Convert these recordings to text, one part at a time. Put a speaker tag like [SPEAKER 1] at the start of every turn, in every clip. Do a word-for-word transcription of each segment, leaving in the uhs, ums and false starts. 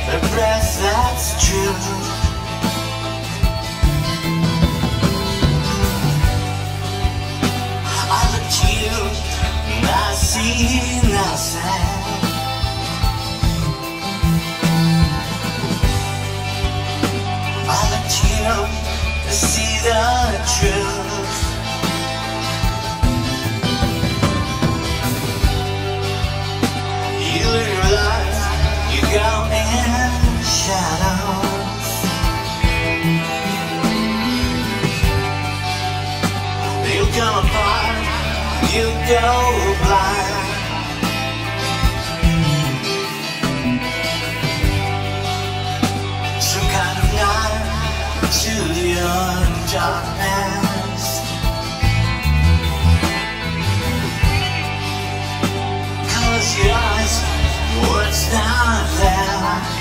[SPEAKER 1] a breath that's true. I look to you and I see nothing. I look to you to see the truth. You live your life, you go in shadows. You come apart, you go blind. Some kind of night to your darkness. Close your eyes, what's not there?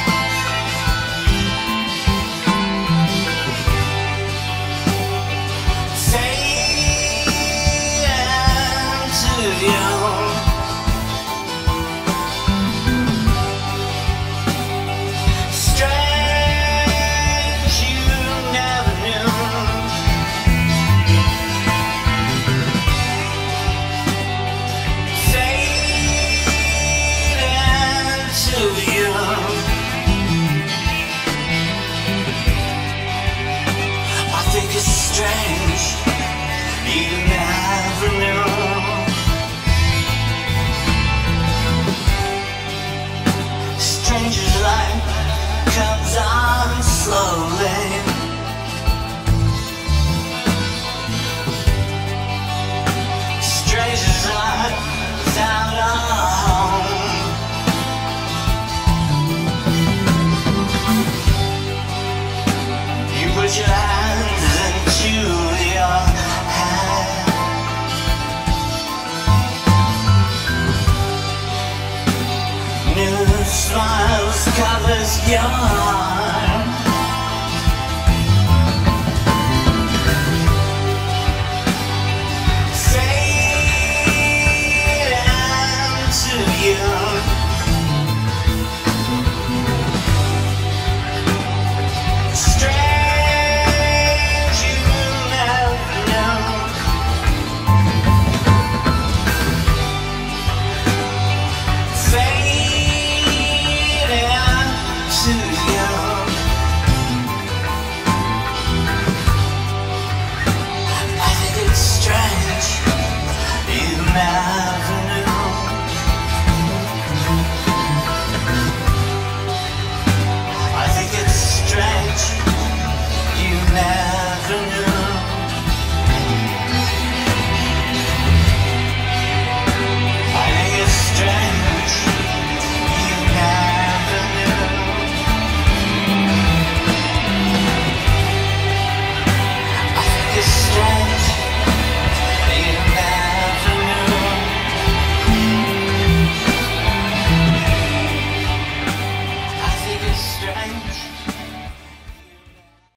[SPEAKER 1] Strange, you never knew. Stranger's life comes on slowly. Stranger's life without a home. You put your hands to your head. New smiles covers your heart.